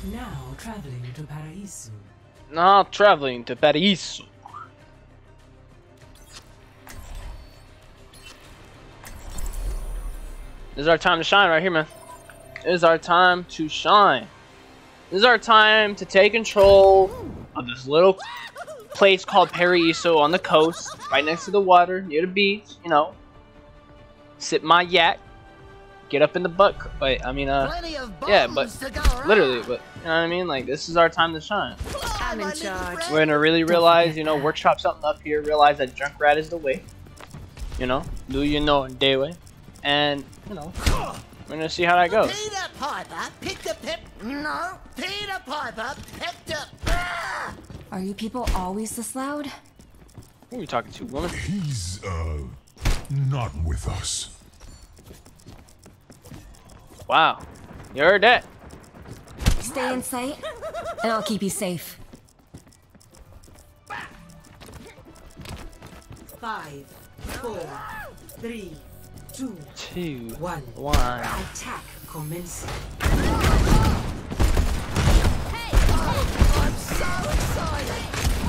Now traveling to Paraíso. Now traveling to Paraíso. This is our time to shine right here, man. This is our time to shine. This is our time to take control of this little place called Paraíso on the coast, right next to the water, near the beach, you know. Sip my yak. Get up in the butt. Wait, I mean, yeah, but literally, but you know what I mean? Like, this is our time to shine. I'm in charge. We're gonna really realize, you know, workshop something up here, realize that Junkrat is the way. You know, do you know in day way? And, you know, we're gonna see how that goes. Peter Piper picked a pip. No, Peter Piper picked up. Are you people always this loud? Who are you talking to, woman? He's, not with us. Wow, you heard that? Stay in sight, and I'll keep you safe. 5, 4, 3, 2, 1. 1. Attack commencing. I'm so excited.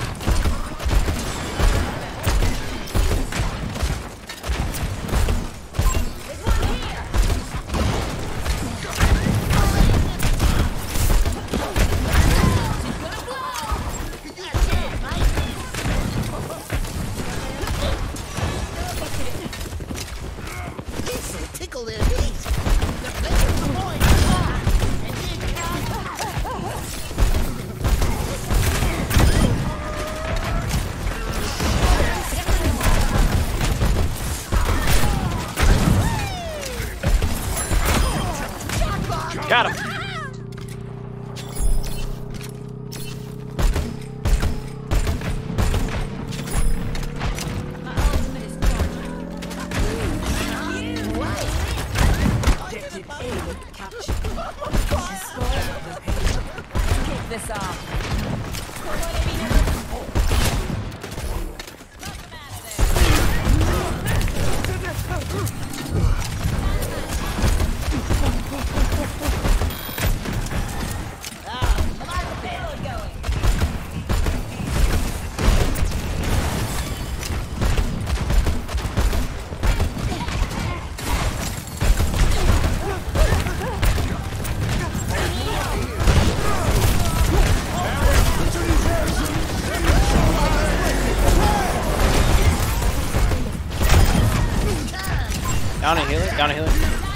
Got him. Objective A captured. Kick this off. Down a healer, down a healer.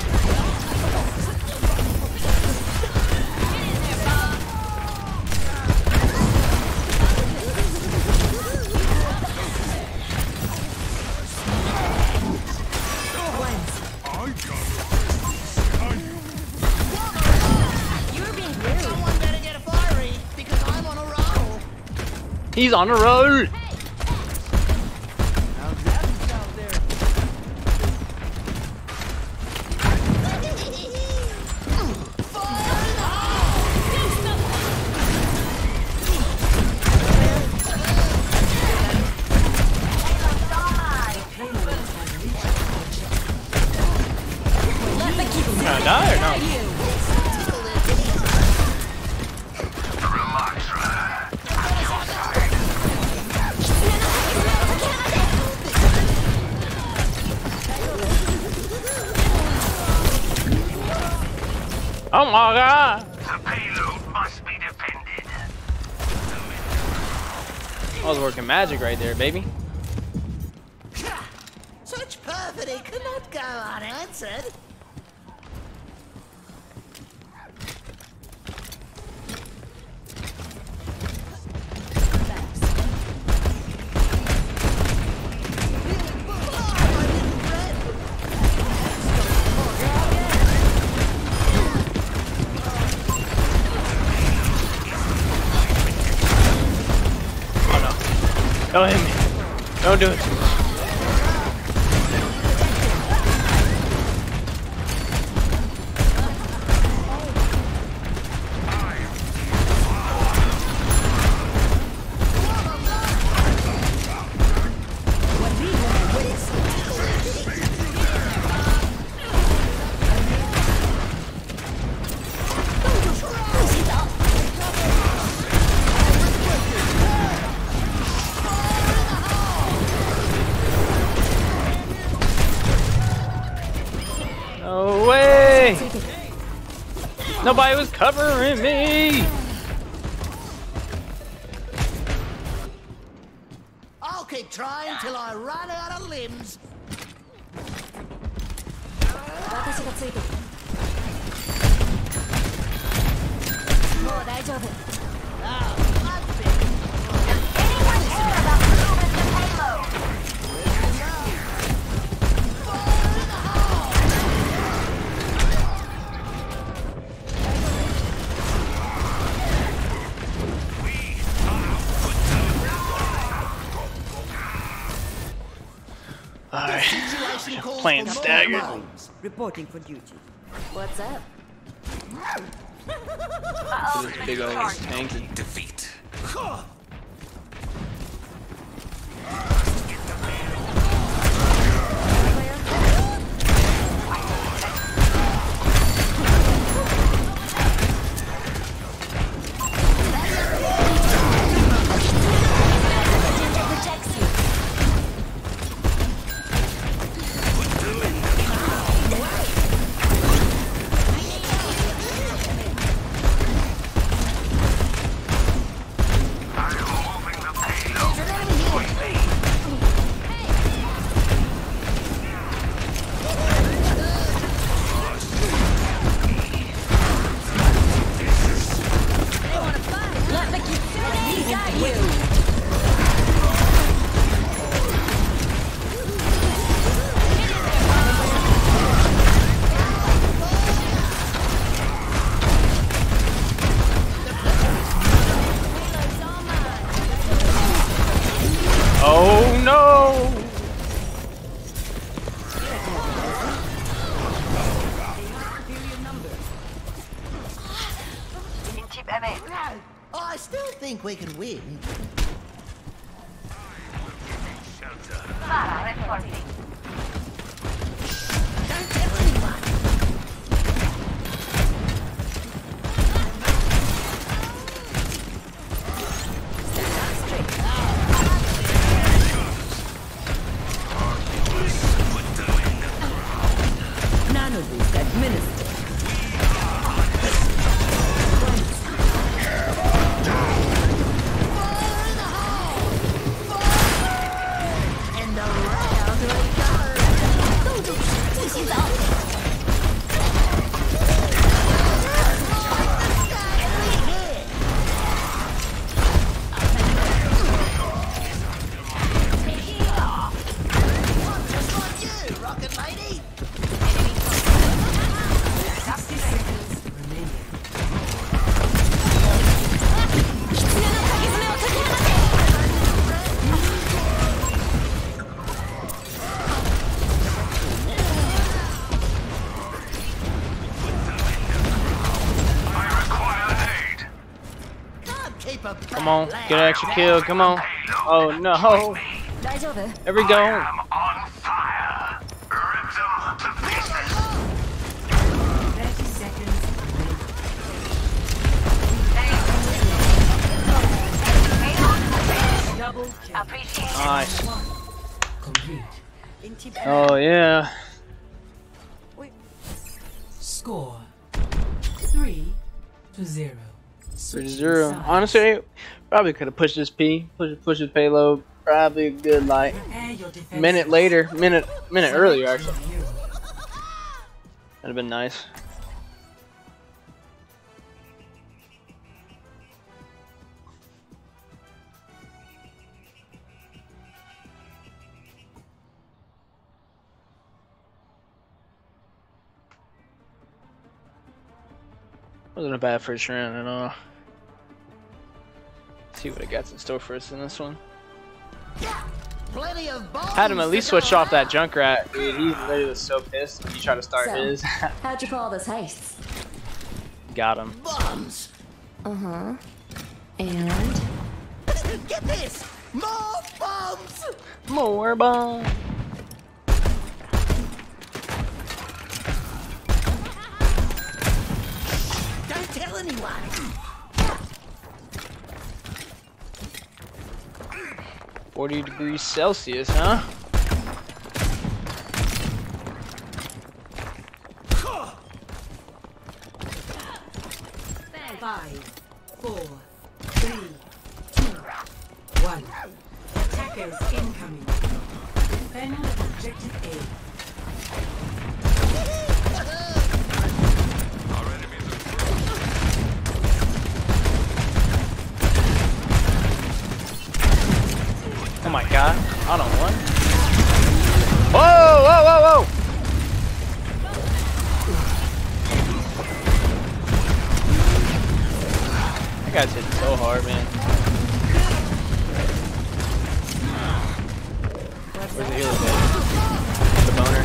Someone better get a fiery because I'm on a roll. He's on a roll. Gonna die or no? Oh my god! The payload must be defended. I was working magic right there, baby. Such perfidy cannot go unanswered. Don't hit me. Don't do it to me. Nobody was covering me. I'll keep trying till I run out of limbs. 私がついてる。もう大丈夫。 Alright, playing staggered. Reporting for duty. What's up? This big old tanky. Defeat. Oh no! I still think we can win. Don't tell anyone. Nano boost administered. Come on, get an extra kill, come on. Oh no. 大丈夫？ There we go. I'm on fire. Rhythm to business. 30 seconds. Double kill. Nice. Complete. Oh yeah. Score 3-0. 3-0. Honestly, probably could have pushed this P, push his payload. Probably a good like minute later, minute earlier actually. That'd have been nice. Wasn't a bad first round at all. Let's see what it got in store for us in this one. Plenty of bombs. Had him at least switch off that Junkrat, dude. He literally was so pissed when he tried to start So, his. how'd you call this heist? Got him. Bombs. Uh-huh. And? Get this. More bombs. More bomb. Don't tell anyone. 40 degrees Celsius, huh? 5, 4, 3, 2, 1. Attackers incoming. Defend objective A. Oh my god, I don't want. Whoa, whoa, whoa, whoa! That guy's hitting so hard, man. Where's the healer at? The boner.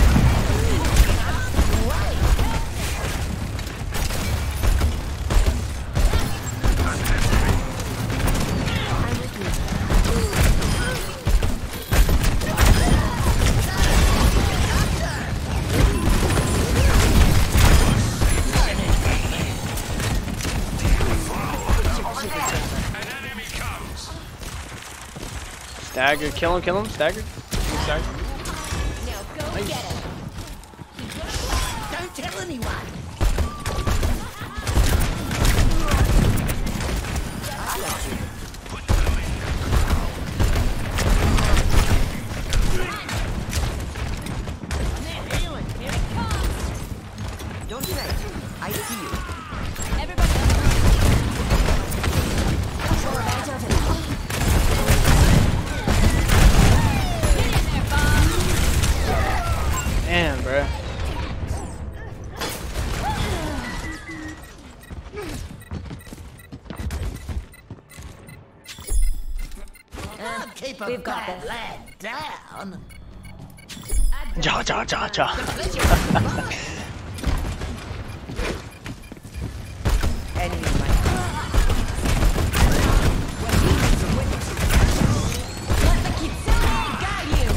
Stagger, kill him, stagger. Stagger. Now go Nice. get him. Don't tell anyone. Don't fret. I see you. Everybody. Control advantage of it. Get in there, bomb. Damn, bruh. Keep a We've got bad this. lad down. Ja, ja, ja, ja. Enemy in my Let the Kitsune guide you.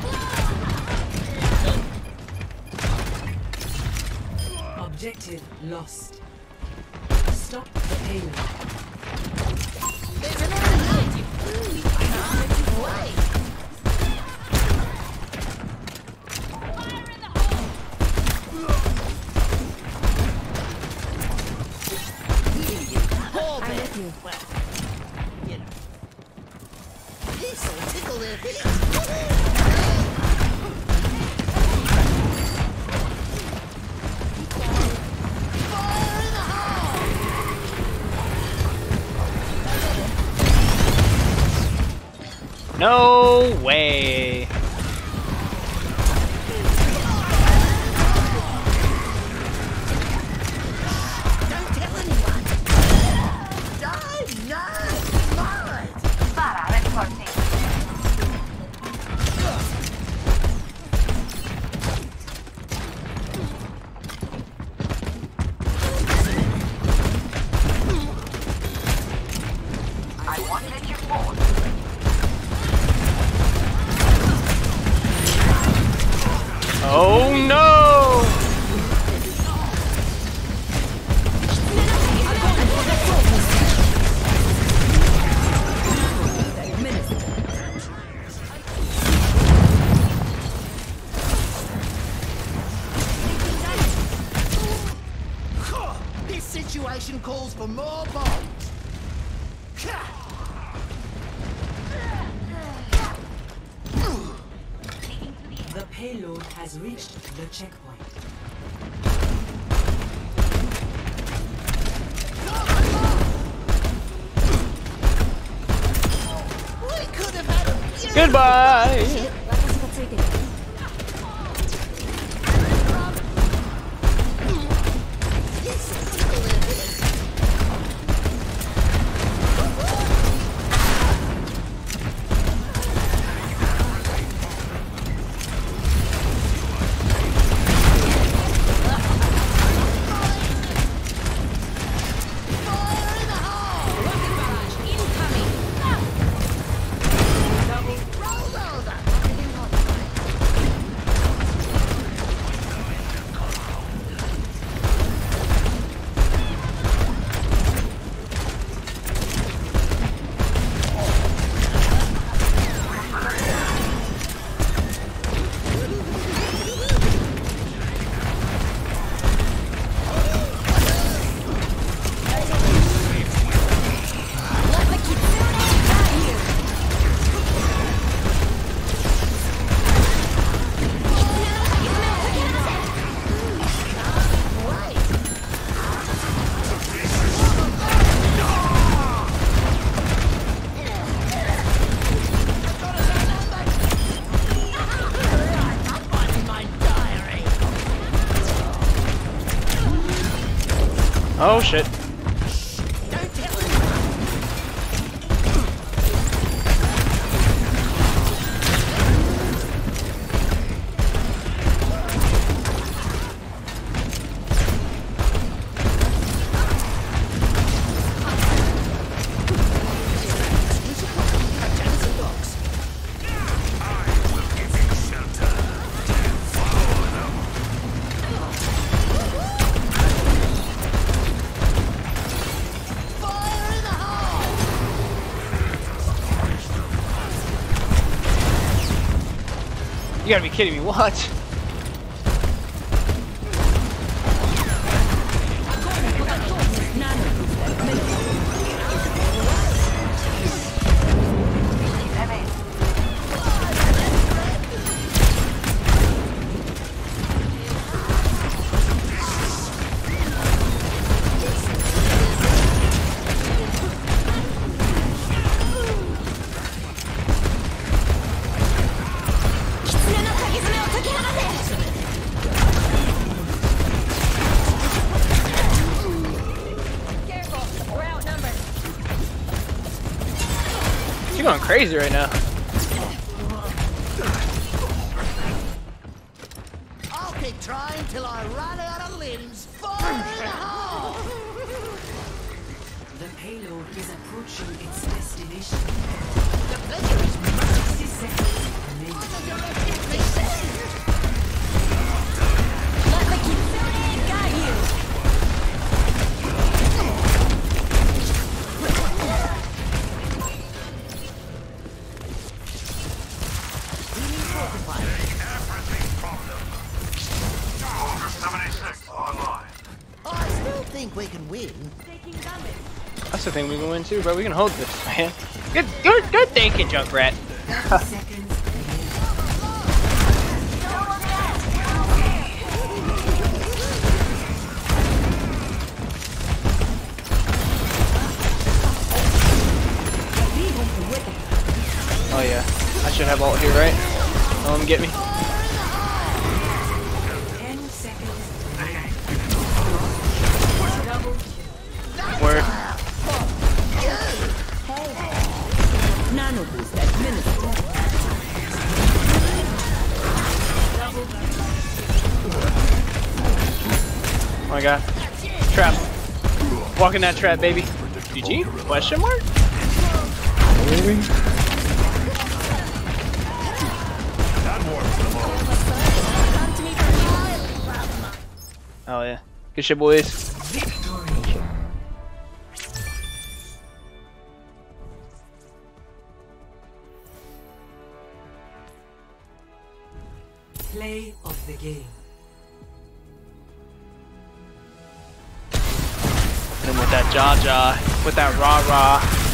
Objective lost. Stop the payload. There's an enemy. Wait. Poor I'm bit. with you. Well, you know. This'll tickle their feet. Fire in the hole! No way. Don't tell anyone. No, smart. Oh no! This situation calls for more bombs. The payload has reached the checkpoint. We could have had a beautiful Goodbye! Let's go take it. This'll tickle their feet. Fire in the hole! Rocket barrage incoming. Roll over! Oh shit. Don't tell him. You gotta be kidding me, what? You're going crazy right now. I'll keep trying till I run out of limbs. Fire in the hole! The payload is approaching its destination. The pleasure is mine. 60 seconds remaining. Let the Kitsune guide you. Everything from them. Over 76 online. I still think we can win. That's the thing we can win too, bro. We can hold this, man. Good thinking, Junkrat. 30 seconds remaining. Oh yeah, I should have ult here, right? Don't let him get me. 10 seconds. Double kill. Word. Nano boost administered. Oh my god. Trap. Walk in that trap, baby. GG? Question mark? Oh yeah. Good shit, boys. victory. Play of the game. And with that jaw, with that rah-rah.